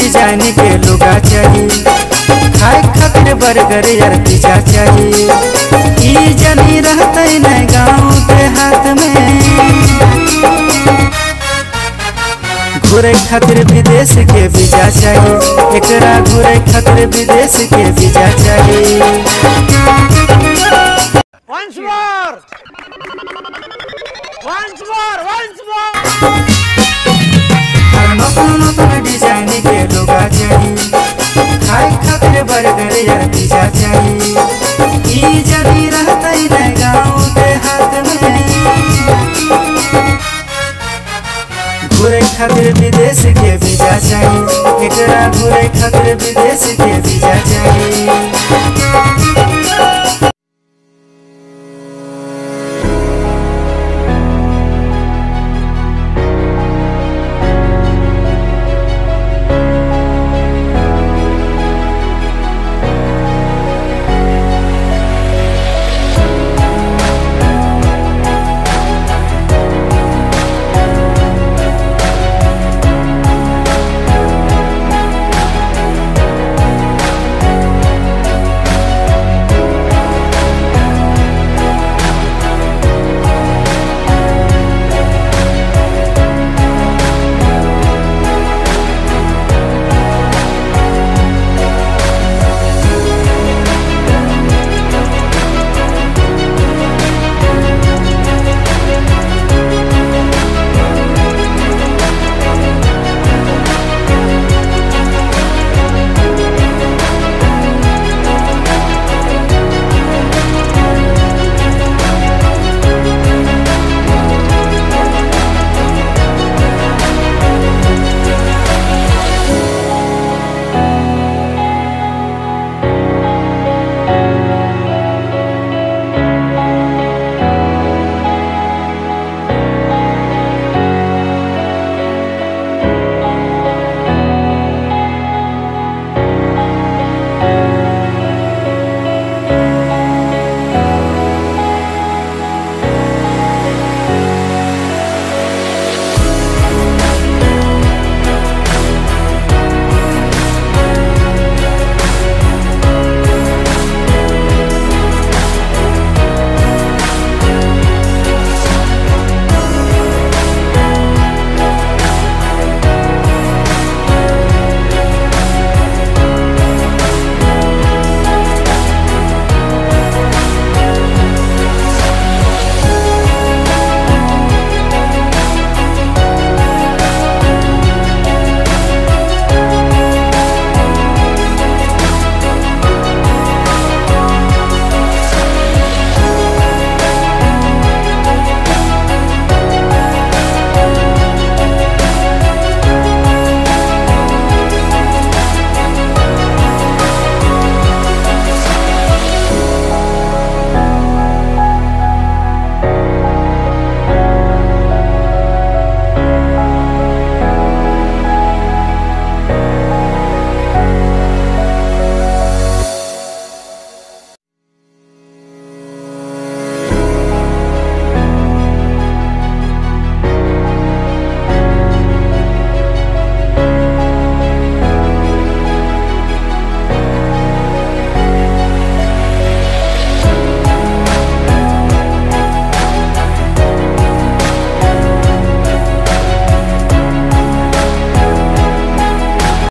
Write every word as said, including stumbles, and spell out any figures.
Design के लुगा चाहिए, खाए खातिर बर्गर यार पिज्जा चाहिए। ई जनी रहते न गाँव देहात में, घूरे खातिर विदेश के वीजा चाहिए, एकरा घूरे खातिर विदेश के वीजा चाहिए। Once more! Once more! Once more! नौतन नौतन डिजाइन के लुगा चाहिए, खाए खातिर बर्गर यार पिज्जा चाहिए। ई जदी रहते न गाँव देहात में, घूरे खातिर विदेश के वीजा चाहिए, एकरा घूरे खातिर विदेश के वीजा चाहिए।